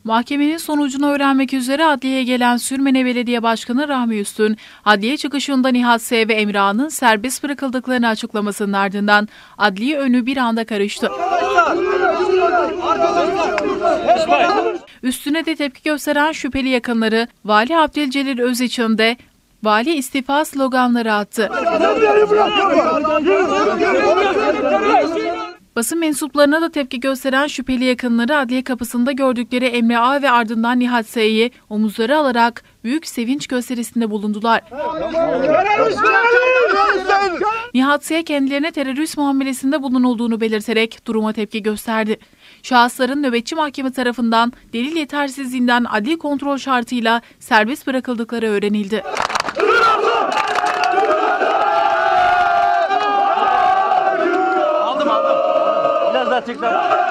Mahkemenin sonucunu öğrenmek üzere adliyeye gelen Sürmene Belediye Başkanı Rahmi Üstün, adliye çıkışında Nihat S. ve Emre A'nın serbest bırakıldıklarını açıklamasının ardından adliye önü bir anda karıştı. Üstüne de tepki gösteren şüpheli yakınları Vali Abdülcelil Özçivit'in de vali istifa sloganları attı. Basın mensuplarına da tepki gösteren şüpheli yakınları adliye kapısında gördükleri Emre A ve ardından Nihat S.'yi omuzları alarak büyük sevinç gösterisinde bulundular. Nihat S. kendilerine terörist muamelesinde bulunulduğunu belirterek duruma tepki gösterdi. Şahısların nöbetçi mahkeme tarafından delil yetersizliğinden adli kontrol şartıyla serbest bırakıldıkları öğrenildi. Biraz daha tekrar.